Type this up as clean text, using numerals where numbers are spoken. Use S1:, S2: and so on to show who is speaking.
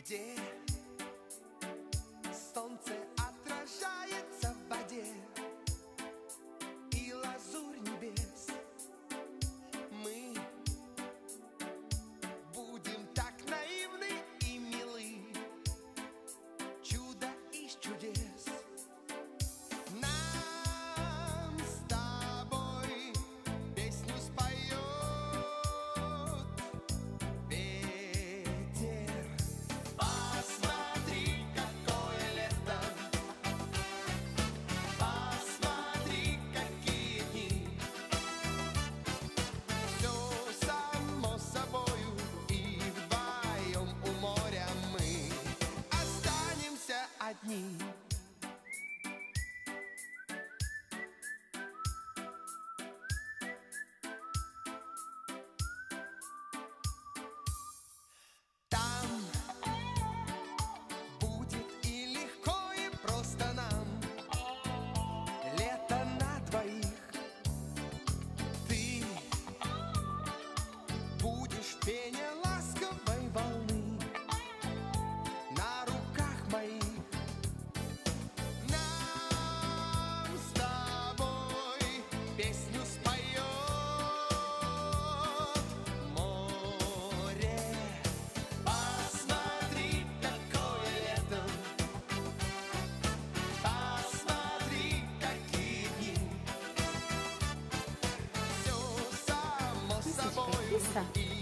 S1: где солнце отражается в воде и лазурь небес. Мы будем так наивны и милы, чудо из чудес. Нам с тобой песню споет ветер. Посмотри, какое лето, посмотри, какие дни. Все само собою, и вдвоем у моря мы останемся одни. Там будет и легко, и просто нам. Лето на двоих. Ты будешь в пене ласковой волны на руках моих. Нам с тобой песню споет море. Посмотри, какое лето, посмотри, какие дни. Все само
S2: Кисочка,
S1: собой,
S2: киса.
S1: и